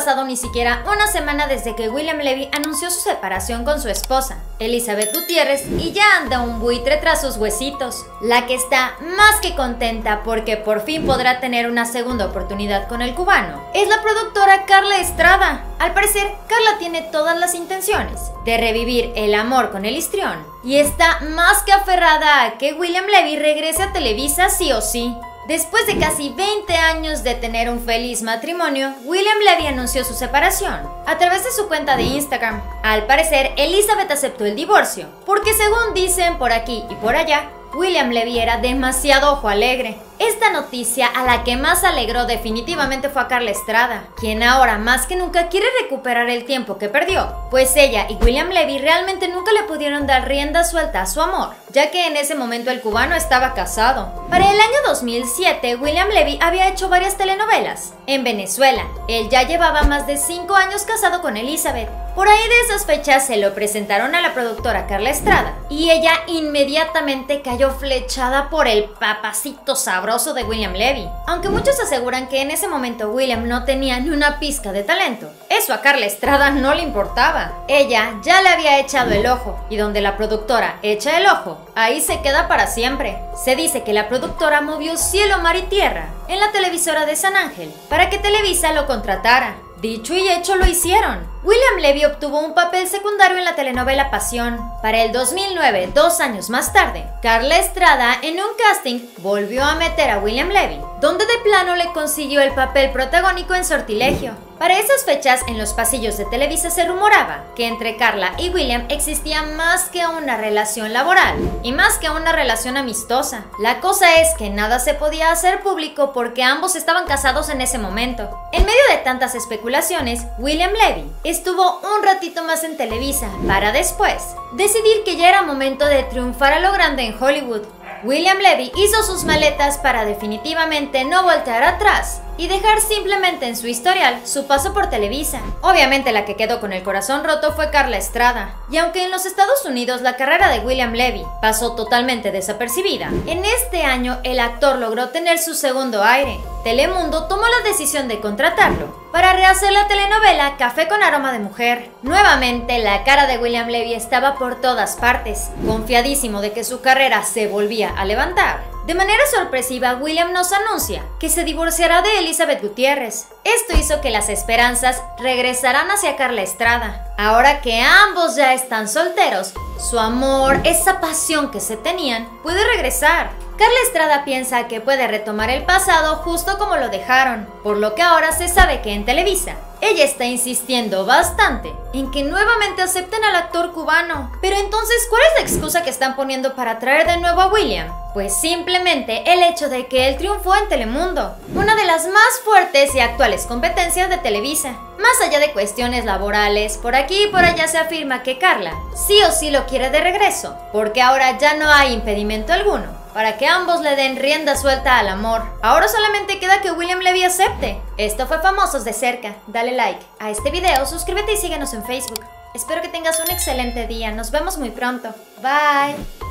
pasado ni siquiera una semana desde que William Levy anunció su separación con su esposa, Elizabeth Gutiérrez, y ya anda un buitre tras sus huesitos. La que está más que contenta porque por fin podrá tener una segunda oportunidad con el cubano es la productora Carla Estrada. Al parecer, Carla tiene todas las intenciones de revivir el amor con el histrión y está más que aferrada a que William Levy regrese a Televisa sí o sí. Después de casi 20 años de tener un feliz matrimonio, William Levy anunció su separación a través de su cuenta de Instagram. Al parecer, Elizabeth aceptó el divorcio, porque según dicen por aquí y por allá, William Levy era demasiado ojo alegre. Esta noticia a la que más alegró definitivamente fue a Carla Estrada, quien ahora más que nunca quiere recuperar el tiempo que perdió, pues ella y William Levy realmente nunca le pudieron dar rienda suelta a su amor, ya que en ese momento el cubano estaba casado. Para el año 2007, William Levy había hecho varias telenovelas en Venezuela. Él ya llevaba más de 5 años casado con Elizabeth. Por ahí de esas fechas se lo presentaron a la productora Carla Estrada y ella inmediatamente cayó flechada por el papacito sabroso de William Levy. Aunque muchos aseguran que en ese momento William no tenía ni una pizca de talento, eso a Carla Estrada no le importaba. Ella ya le había echado el ojo y donde la productora echa el ojo, ahí se queda para siempre. Se dice que la productora movió cielo, mar y tierra en la televisora de San Ángel para que Televisa lo contratara. Dicho y hecho lo hicieron. William Levy obtuvo un papel secundario en la telenovela Pasión. Para el 2009, 2 años más tarde, Carla Estrada en un casting volvió a meter a William Levy, donde de plano le consiguió el papel protagónico en Sortilegio. Para esas fechas, en los pasillos de Televisa se rumoraba que entre Carla y William existía más que una relación laboral y más que una relación amistosa. La cosa es que nada se podía hacer público porque ambos estaban casados en ese momento. En medio de tantas especulaciones, William Levy estuvo un ratito más en Televisa para después decidir que ya era momento de triunfar a lo grande en Hollywood. William Levy hizo sus maletas para definitivamente no voltear atrás y dejar simplemente en su historial su paso por Televisa. Obviamente la que quedó con el corazón roto fue Carla Estrada, y aunque en los Estados Unidos la carrera de William Levy pasó totalmente desapercibida, en este año el actor logró tener su segundo aire. Telemundo tomó la decisión de contratarlo para rehacer la telenovela Café con aroma de mujer. Nuevamente la cara de William Levy estaba por todas partes, confiadísimo de que su carrera se volvía a levantar. De manera sorpresiva, William nos anuncia que se divorciará de Elizabeth Gutiérrez. Esto hizo que las esperanzas regresaran hacia Carla Estrada. Ahora que ambos ya están solteros, su amor, esa pasión que se tenían, puede regresar. Carla Estrada piensa que puede retomar el pasado justo como lo dejaron, por lo que ahora se sabe que en Televisa ella está insistiendo bastante en que nuevamente acepten al actor cubano. Pero entonces, ¿cuál es la excusa que están poniendo para traer de nuevo a William? Pues simplemente el hecho de que él triunfó en Telemundo, una de las más fuertes y actuales competencias de Televisa. Más allá de cuestiones laborales, por aquí y por allá se afirma que Carla sí o sí lo quiere de regreso, porque ahora ya no hay impedimento alguno para que ambos le den rienda suelta al amor. Ahora solamente queda que William Levy acepte. Esto fue Famosos de Cerca. Dale like a este video, suscríbete y síguenos en Facebook. Espero que tengas un excelente día. Nos vemos muy pronto. Bye.